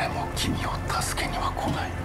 誰も君を助けには来ない。